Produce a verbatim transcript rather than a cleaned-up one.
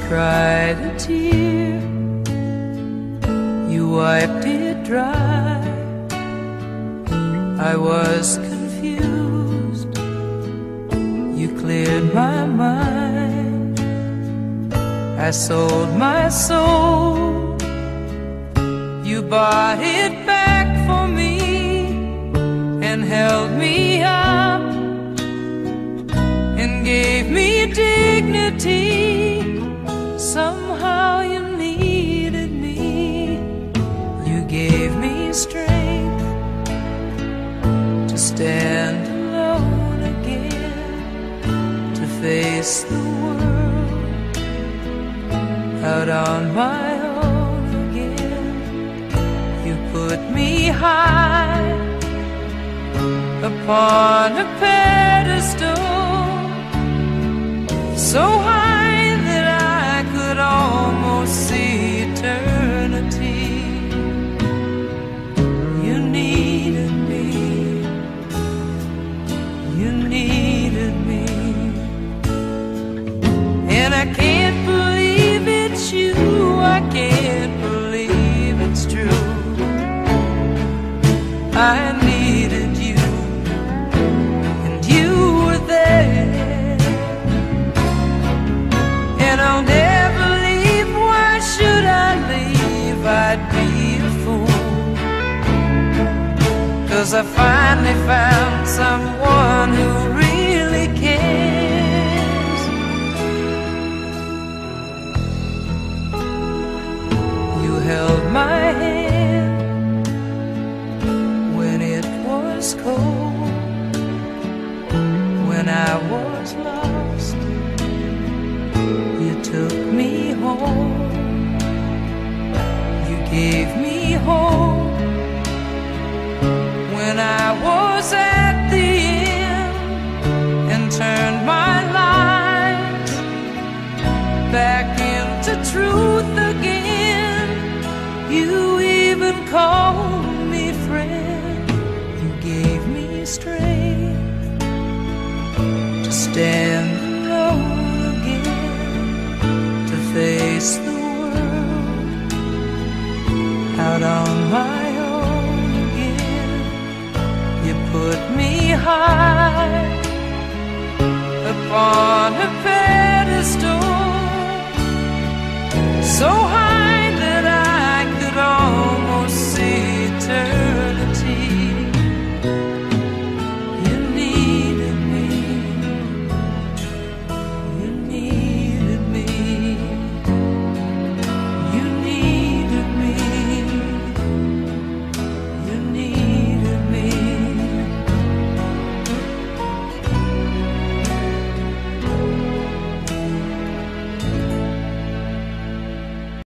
cried a tear, you wiped it dry. I was confused, you cleared my mind. I sold my soul, you bought it back for me and held me up and gave me dignity. Somehow you needed me, you gave me strength to stand alone again, to face the world out on my own again. You put me high upon a pedestal, so high that I could almost see eternity. You needed me, you needed me, and I can't believe it's you, I can't believe it's true. I needed you, and you were there, and I'll never leave. Why should I leave? I'd be a fool, 'cause I finally found someone who really cares. You held my hand when it was cold, when I was lost. You took me home, you gave me hope when I was at the end, and turned my life back into truth again. You even called me friend, you gave me strength to stand alone again, to face the world out on my own again. You put me high upon